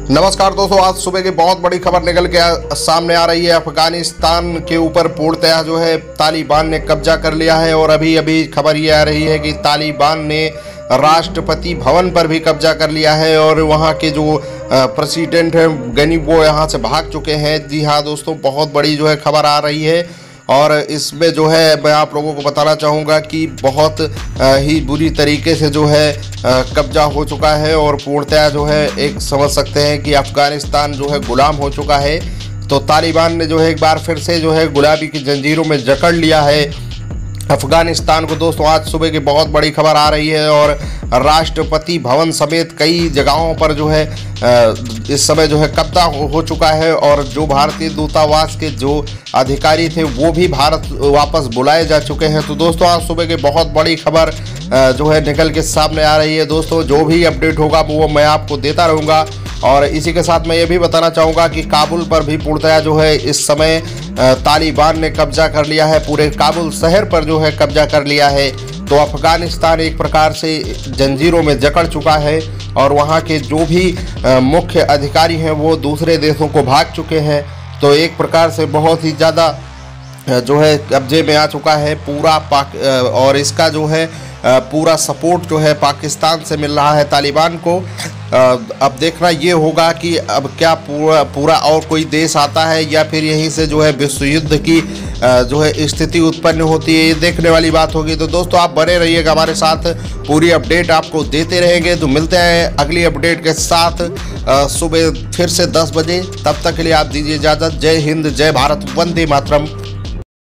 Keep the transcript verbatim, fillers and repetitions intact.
नमस्कार दोस्तों, आज सुबह की बहुत बड़ी खबर निकल के आ, सामने आ रही है। अफगानिस्तान के ऊपर पूर्णतः जो है तालिबान ने कब्जा कर लिया है और अभी अभी खबर ये आ रही है कि तालिबान ने राष्ट्रपति भवन पर भी कब्जा कर लिया है और वहां के जो प्रेसिडेंट हैं गनी वो यहां से भाग चुके हैं। जी हाँ दोस्तों, बहुत बड़ी जो है खबर आ रही है और इसमें जो है मैं आप लोगों को बताना चाहूँगा कि बहुत ही बुरी तरीके से जो है कब्जा हो चुका है और पूर्णतः जो है एक समझ सकते हैं कि अफ़गानिस्तान जो है गुलाम हो चुका है। तो तालिबान ने जो है एक बार फिर से जो है गुलामी की जंजीरों में जकड़ लिया है अफ़गानिस्तान को। दोस्तों, आज सुबह की बहुत बड़ी खबर आ रही है और राष्ट्रपति भवन समेत कई जगहों पर जो है इस समय जो है कब्जा हो चुका है और जो भारतीय दूतावास के जो अधिकारी थे वो भी भारत वापस बुलाए जा चुके हैं। तो दोस्तों, आज सुबह की बहुत बड़ी खबर जो है निकल के सामने आ रही है। दोस्तों, जो भी अपडेट होगा वो मैं आपको देता रहूँगा और इसी के साथ मैं ये भी बताना चाहूँगा कि काबुल पर भी पूर्णतः जो है इस समय तालिबान ने कब्जा कर लिया है। पूरे काबुल शहर पर जो है कब्जा कर लिया है। तो अफ़गानिस्तान एक प्रकार से जंजीरों में जकड़ चुका है और वहाँ के जो भी मुख्य अधिकारी हैं वो दूसरे देशों को भाग चुके हैं। तो एक प्रकार से बहुत ही ज़्यादा जो है कब्जे में आ चुका है पूरा पाक और इसका जो है पूरा सपोर्ट जो है पाकिस्तान से मिल रहा है तालिबान को। अब देखना ये होगा कि अब क्या पूरा पूरा और कोई देश आता है या फिर यहीं से जो है विश्व युद्ध की जो है स्थिति उत्पन्न होती है, ये देखने वाली बात होगी। तो दोस्तों, आप बने रहिएगा हमारे साथ, पूरी अपडेट आपको देते रहेंगे। तो मिलते हैं अगली अपडेट के साथ सुबह फिर से दस बजे। तब तक के लिए आप दीजिए इजाज़त। जय हिंद, जय भारत, वंदे मातरम।